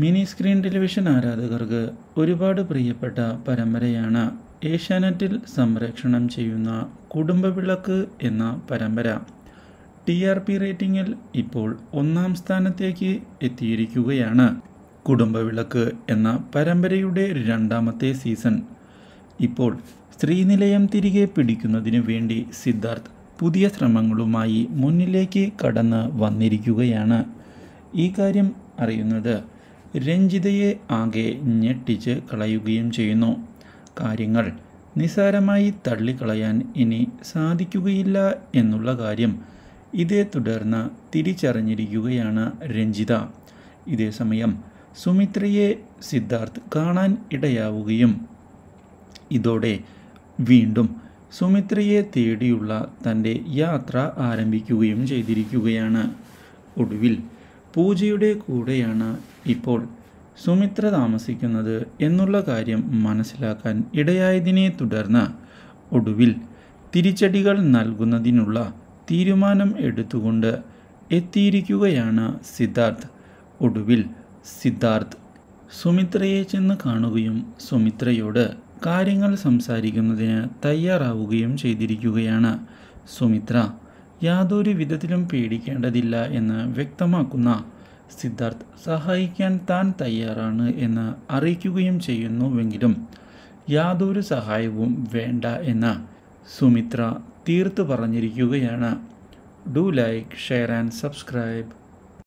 Mini screen television ആരാധകർക്ക് ഒരുപാട് പ്രിയപ്പെട്ട പരമ്പരയാണ് ഏഷ്യാനെറ്റിൽ സംപ്രേഷണം ചെയ്യുന്ന കുടുംബവിളക്ക് എന്ന പരമ്പര. TRP റേറ്റിംഗിൽ ഇപ്പോൾ 1-ാം സ്ഥാനത്തേക്ക് എത്തിയിരിക്കുകയാണ്. കുടുംബവിളക്ക് എന്ന പരമ്പരയുടെ 2-ാമത്തെ സീസൺ. ഇപ്പോൾ സ്ത്രീനിലയം തിരികെ പിടിക്കുന്നതിനു വേണ്ടി സിദ്ധാർത്ഥ് പുതിയ ശ്രമങ്ങളുമായി മുന്നിലേക്ക് കടന്ന് വന്നിരിക്കുകയാണ്. ഈ കാര്യം അറിയുന്നത് രഞ്ജിതയെ ആകെ ഞെട്ടിച്ച് കളയുകയും ചെയ്യുന്നു. കാര്യങ്ങൾ നിസ്സാരമായി തള്ളിക്കളയാൻ ഇനി സാധിക്കുകയില്ല എന്നുള്ള കാര്യം ഇതേ തുടർന്ന് തിരിച്ചറിഞ്ഞിരിക്കുകയാണ് രഞ്ജിത. ഇതേസമയം സുമിത്രയെ സിദ്ധാർത്ഥ് കാണാൻ ഇടയാവുകയും ഇതോടെ വീണ്ടും സുമിത്രയെ തേടിയുള്ള തൻ്റെ യാത്ര ആരംഭിക്കുകയും ചെയ്തിരിക്കുകയാണ്. ഒടുവിൽ പൂജയുടെ കൂടെയാണ് ഇപ്പോൾ സുമിത്ര താമസിക്കുന്നത് എന്നുള്ള കാര്യം മനസ്സിലാക്കാൻ ഇടയായതിനെ തുടർന്ന് ഒടുവിൽ തിരിച്ചടികൾ നൽകുന്നതിനുള്ള തീരുമാനം എടുത്തുകൊണ്ട് എത്തിയിരിക്കുകയാണ് സിദ്ധാർത്ഥ്. ഒടുവിൽ സിദ്ധാർത്ഥ് സുമിത്രയെ ചെന്ന് കാണുകയും സുമിത്രയോട് കാര്യങ്ങൾ സംസാരിക്കുന്നതിന് തയ്യാറാവുകയും ചെയ്തിരിക്കുകയാണ്. സുമിത്ര യാതൊരു വിധത്തിലും പേടിക്കേണ്ടതില്ല എന്ന് വ്യക്തമാക്കുന്ന സിദ്ധാർത്ഥ് സഹായിക്കാൻ താൻ തയ്യാറാണ് എന്ന് അറിയിക്കുകയും ചെയ്യുന്നുവെങ്കിലും യാതൊരു സഹായവും വേണ്ട എന്ന് സുമിത്ര തീർത്തു പറഞ്ഞിരിക്കുകയാണ്. Do like, share and subscribe.